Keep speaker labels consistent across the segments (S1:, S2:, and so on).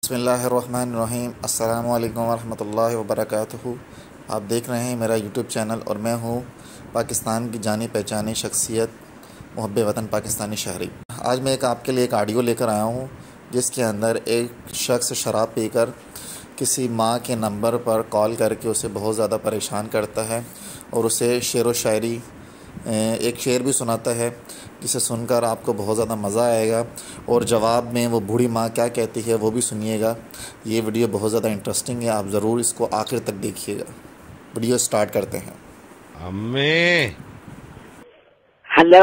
S1: बिस्मिल्लाहिर्रहमानिर्रहीम। अस्सलामु अलैकुम वरहमतुल्लाहि वबरकातुहू। आप देख रहे हैं मेरा यूट्यूब चैनल और मैं हूँ पाकिस्तान की जानी पहचानी शख्सियत मुहब्बे वतन पाकिस्तानी शहरी। आज मैं आपके लिए एक ऑडियो लेकर आया हूँ जिसके अंदर एक शख्स शराब पीकर किसी माँ के नंबर पर कॉल करके उसे बहुत ज़्यादा परेशान करता है और उसे शेर व शायरी एक शेर भी सुनाता है जिसे सुनकर आपको बहुत ज़्यादा मज़ा आएगा और जवाब में वो बूढ़ी माँ क्या कहती है वो भी सुनिएगा। ये वीडियो बहुत ज़्यादा इंटरेस्टिंग है, आप ज़रूर इसको आखिर तक देखिएगा। वीडियो स्टार्ट करते हैं।
S2: अम्मी,
S3: हेलो,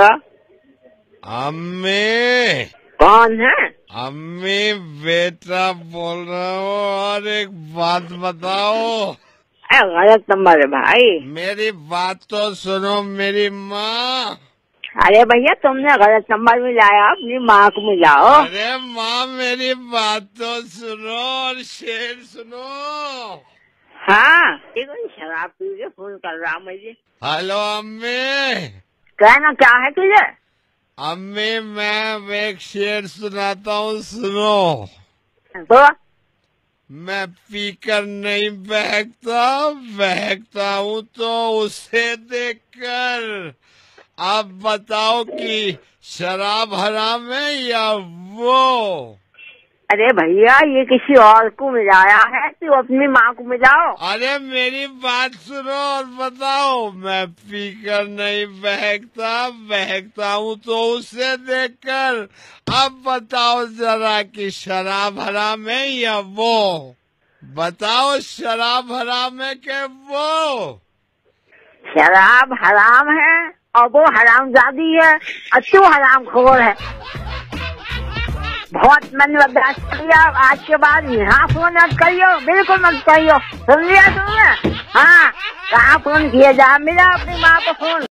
S2: अम्मी,
S3: कौन है?
S2: अम्मी बेटा बोल रहा हूँ और एक बात बताओ।
S3: गलत नंबर है भाई।
S2: मेरी बात तो सुनो मेरी माँ।
S3: अरे भैया तुमने गलत नंबर मिलाया, अपनी माँ को मिलाओ।
S2: अरे माँ मेरी बात तो सुनो और शेर सुनो।
S3: हाँ, देखो शराब पी के फोन कर रहा मुझे।
S2: हेलो अम्मी।
S3: कहना क्या है तुझे?
S2: अम्मी मैं एक शेर सुनाता हूँ, सुनो।
S3: तो
S2: मैं पीकर नहीं बहकता हूँ तो उसे देखकर आप बताओ कि शराब हराम है या वो।
S3: अरे भैया ये किसी और को मिलाया है, तू अपनी माँ को मिलाओ।
S2: अरे मेरी बात सुनो और बताओ। मैं पीकर नहीं बहकता हूँ तो उसे देखकर अब बताओ जरा कि शराब हराम है या वो। बताओ शराब हराम है कि वो।
S3: शराब हराम है और वो हरामजादी है और तू हरामखोर है। बहुत मन बर्दाश्त कर लिया, आज के बाद यहाँ फोन मत करियो, बिल्कुल मत करियो। सुन लिया तुमने? हाँ, कहाँ फोन किया जा, मिला अपनी माँ को फोन।